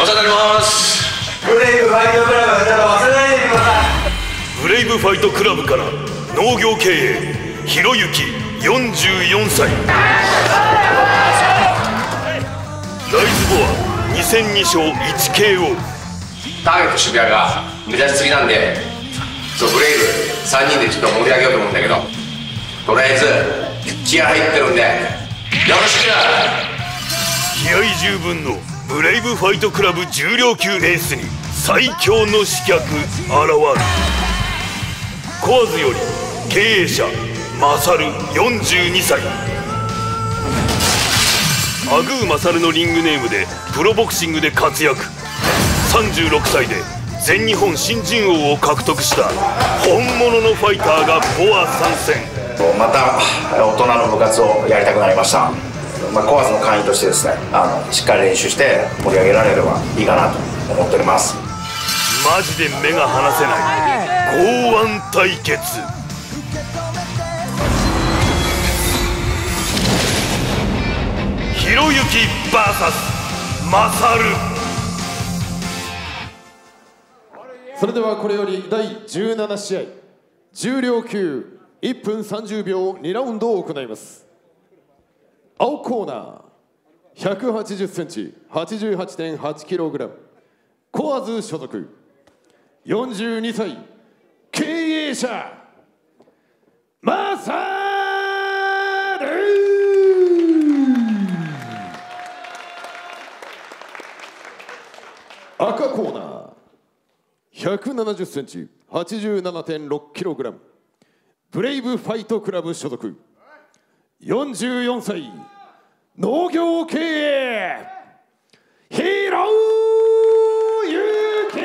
お世話になります。 ブレイブファイトクラブ、ちょっと忘れないでください。 ブレイブファイトクラブから農業経営ひろゆき44歳、ライズボア2戦2勝 1KO。 ターゲット渋谷が目立ちすぎなんで、ブレイブ3人でちょっと盛り上げようと思うんだけど、とりあえず気合入ってるんでよろしく。 気合十分のブレイブファイトクラブ重量級エースに最強の刺客現る。コアズより経営者マサル42歳。アグーマサルのリングネームでプロボクシングで活躍。36歳で全日本新人王を獲得した本物のファイターがボア参戦。 また大人の部活をやりたくなりました。コアズの会員としてですね、しっかり練習して盛り上げられればいいかなと思っております。 マジで目が離せない剛腕対決。ひろゆき VS マサル。 それではこれより第17試合重量級1分30秒2ラウンドを行います。青コーナー180センチ 88.8 キログラム、コアズ所属42歳経営者マサル。赤コーナー170センチ 87.6 キログラム、ブレイブファイトクラブ所属44歳農業経営ひろゆき。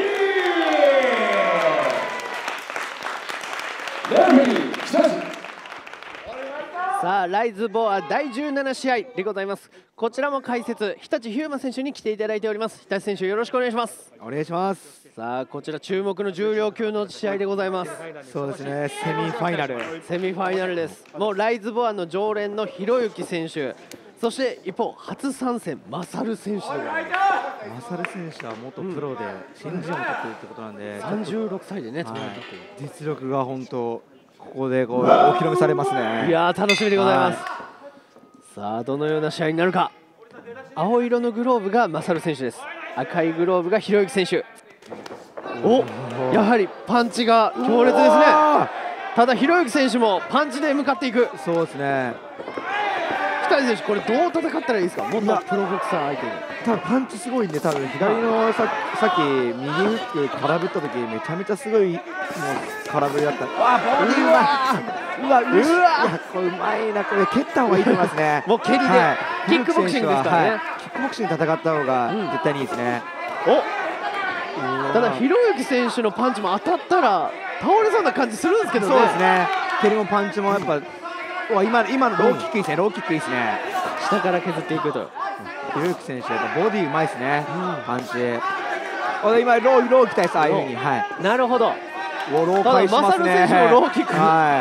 さあライズボア第17試合でございます。こちらも解説日立飛雄馬選手に来ていただいております。日立選手よろしくお願いします。 お願いします。 さあこちら注目の重量級の試合でございます。 そうですね、セミファイナル。 セミファイナルです。もうライズボアの常連のひろゆき選手、そして一方初参戦マサル選手でございます。 マサル選手は元プロで新人王を取っているってことなんで、 36歳でね、 実力が本当ここでこうお披露目されますね。 いやー楽しみでございます。さあどのような試合になるか。青色のグローブがマサル選手です。赤いグローブがひろゆき選手。お、やはりパンチが強烈ですね。ただひろゆき選手もパンチで向かっていく。 そうですね。 日立選手これどう戦ったらいいですか。元プロボクサー相手に。 多分パンチすごいんで、多分左のさっき右フック空振った時めちゃめちゃすごいもう空振りだった。ボディうわこれうまいな。これ蹴った方がいいと思いますね。 もう蹴りで、キックボクシングですからね。 キックボクシング戦った方が絶対にいいですね。 ただひろゆき選手のパンチも当たったら倒れそうな感じするんですけどね。 そうですね。蹴りもパンチもやっぱ今のローキックいいですね。ローキックいいですね。 下から削っていくと。 ひろゆき選手やっぱボディうまいですね。パンチ。今ローきたいです。ああいう風に。はい。 なるほど。 ロー返しますね。 マサル選手もローキック。 はい。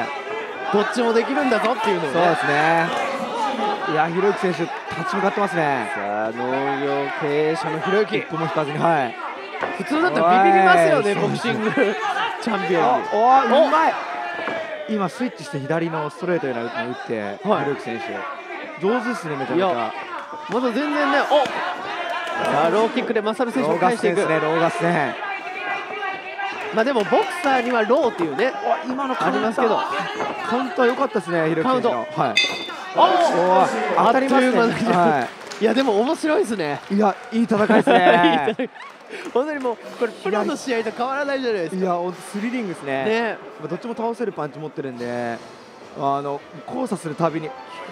どっちもできるんだぞっていうのをね。 そうですね。いやひろゆき選手立ち向かってますね。 さあ農業経営者のひろゆき。 一歩も引かずに。はい。 普通だったらビビりますよね、ボクシングチャンピオンに。 うまい。今スイッチして左のストレートへの打って、ひろゆき選手上手ですね。めちゃめちゃまだ全然ね。さあローキックでマサル選手を返していく。 ローガスね。 まあでもボクサーにはローっていうね今のありますけど、 カウントは良かったですね、ひろゆき選手の。はい。 当たりますね。いやでも面白いですね。 いやいい戦いですね。 本当にもうこれプロの試合と変わらないじゃないですか。 いやスリリングですね。どっちも倒せるパンチ持ってるんで、交差するたびに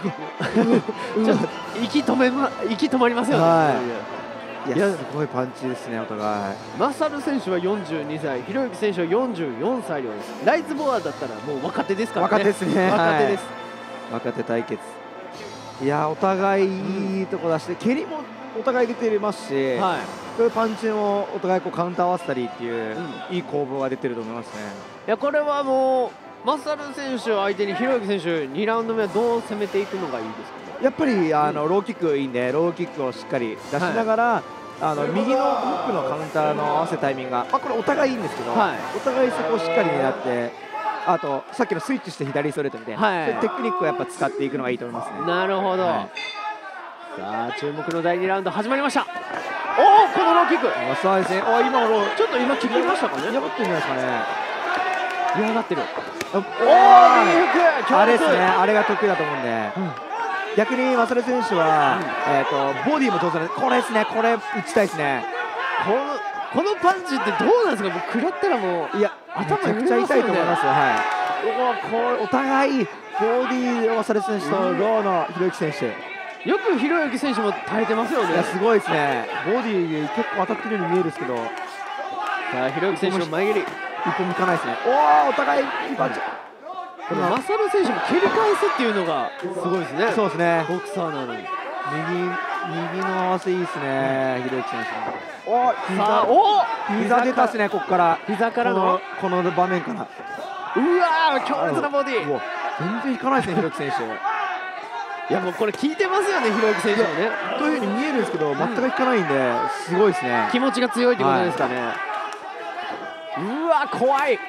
息止まりますよね。 いやすごいパンチですね、お互い。 マサル選手は42歳、ひろゆき選手は44歳です。ライズボアだったらもう若手ですからね。 若手ですね。 若手です。 若手対決。いやお互いいいとこ出して、蹴りもお互い出てますし、そういうパンチもお互いこうカウンター合わせたりっていういい攻防が出てると思いますね。 いやこれはもうマサル選手を相手にひろゆき選手2ラウンド目はどう攻めていくのがいいですか。 やっぱりローキックいいんで、ローキックをしっかり出しながら、 右のフックのカウンターの合わせタイミングが、これお互いいいんですけど、お互いそこをしっかり狙って、あとさっきのスイッチして左ストレートみたいな、そういうテクニックをやっぱ使っていくのがいいと思いますね。 なるほど、さあ注目の第2ラウンド始まりました。おお、このローキック、 そうですね。今のローちょっと今聞きましたかね。 嫌がってるんじゃないですかね。 嫌がってる。 おお、あれですね。あれが得意だと思うんで、逆にマサル選手はボディも上手なんで、これですね。これ打ちたいですね。 このパンチってどうなんですか。もう食らったらもう、いや頭めちゃくちゃ痛いと思いますよ。お互いボディのマサル選手とローのひろゆき選手。 よくひろゆき選手も耐えてますよね。 すごいですね。ボディ結構当たってるように見えるんですけど、 さあひろゆき選手の前蹴り一歩もいかないですね。お互いいいパンチ。 このマサル選手も蹴り返すっていうのがすごいですね。 そうですね。 ボクサーなのに右の合わせいいですね。ひろゆき選手の膝出たっすね。ここから膝からのこの場面から、 うわー、強烈なボディ。 全然引かないですね、ひろゆき選手。 いやもうこれ効いてますよね、ひろゆき選手はね。 というふうに見えるんですけど、全く引かないんで、すごいですね。 気持ちが強いってことですかね。うわ怖い。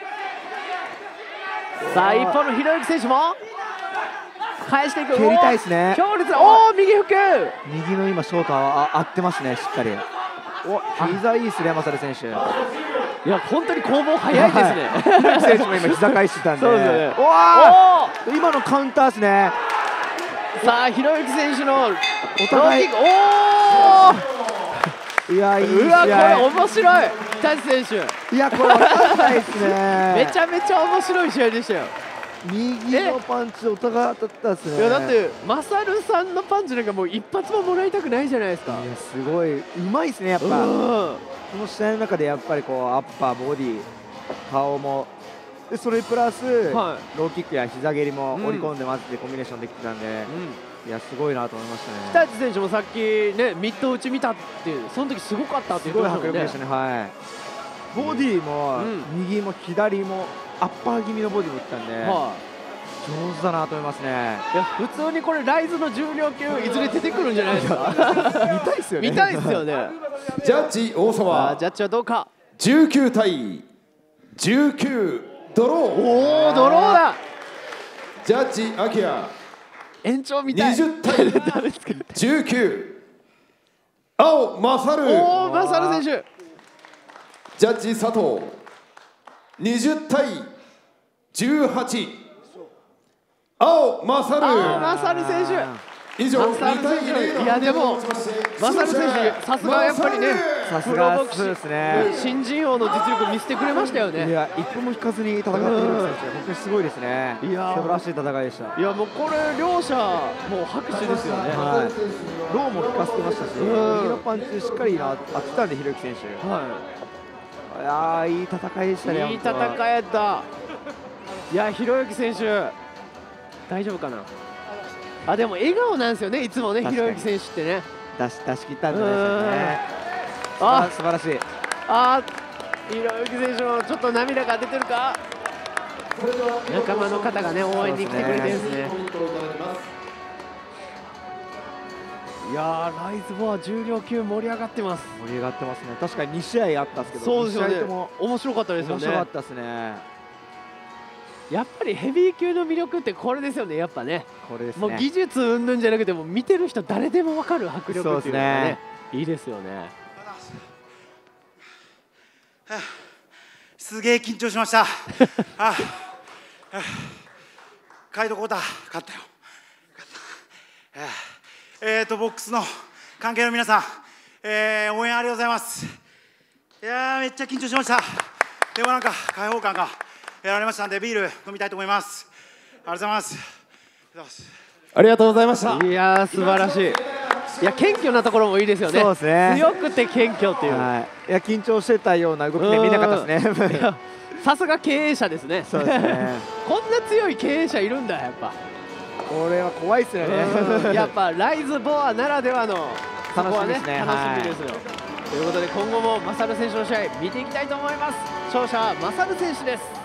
さあ一方のひろゆき選手も返していく。 蹴りたいですね。 強烈な、おお、右フック。 右の今ショートは合ってますね、しっかり。膝いいですね、マサル選手。 いや本当に攻防早いですね。 ひろゆき選手も今膝返してたんで。 そうですよね。 今のカウンターですね。 さあひろゆき選手のお互い、いや、いい試合。 うわこれ面白い。北地選手、 いやこれ分かんないですね。 めちゃめちゃ面白い試合でしたよ。 右のパンチお互い当たったですね。 いやだってマサルさんのパンチなんかもう一発ももらいたくないじゃないですか。 いやすごいうまいですね、やっぱ。この試合の中でやっぱりこうアッパー、ボディ、顔もで、それプラス、ローキックや膝蹴りも織り込んでますってコンビネーションできてたんで、いやすごいなと思いましたね。 北地選手もさっきねミット打ち見たっていう、その時すごかったっていうすごい迫力でしたね。はい、ボディも右も左もアッパー気味のボディも打ったんで、上手だなと思いますね。 いや普通にこれライズの重量級いずれ出てくるんじゃないですか。 見たいですよね。 見たいですよね。 ジャッジ大沢、 ジャッジはどうか。 19対19ドロー。 おおドローだ。 ジャッジアキラ、 延長みたい。 20対19青マサル。 おおマサル選手。 ジャッジ佐藤、20対18青マサル。 青マサル選手。 以上2対0。 いやでもマサル選手さすがやっぱりね、 プロボクシングですね。 新人王の実力見せてくれましたよね。 いや一歩も引かずに戦っている選手、本当にすごいですね。いや素晴らしい戦いでした。 いやもうこれ両者もう拍手ですよね。 ローも効かせてましたし、右のパンチしっかり当てたんでひろゆき選手。いやいい戦いでしたね。 いい戦いやった。いやひろゆき選手大丈夫かな。あでも笑顔なんですよね、いつもねひろゆき選手ってね。出し切ったんじゃないですかね。素晴らしい。ひろゆき選手もちょっと涙が出てるか。仲間の方がね応援に来てくれてるんですね。いやライズボア重量級盛り上がってます。 盛り上がってますね。確かに2試合あったんですけど、 そうですよね。 2試合とも面白かったですよね。 面白かったですね。 やっぱりヘビー級の魅力ってこれですよね。やっぱね、 これですね。 もう技術云々じゃなくても見てる人誰でも分かる迫力っていうのがね、いいですよね。 すげえ緊張しました。カイドコータ勝ったよ。ボックスの関係の皆さん、応援ありがとうございます。いやめっちゃ緊張しました。でもなんか開放感が得られましたんで、ビール飲みたいと思います。ありがとうございます。 ありがとうございました。 いや素晴らしい。いや謙虚なところもいいですよね。 そうですね。 強くて謙虚っていう。 いや緊張してたような動きで見なかったですね。 さすが経営者ですね。 そうですね。 こんな強い経営者いるんだやっぱ。 これは怖いっすよね。 やっぱライズボアならではの楽しみですね。 楽しみですよ。ということで今後もマサル選手の試合見ていきたいと思います。勝者マサル選手です。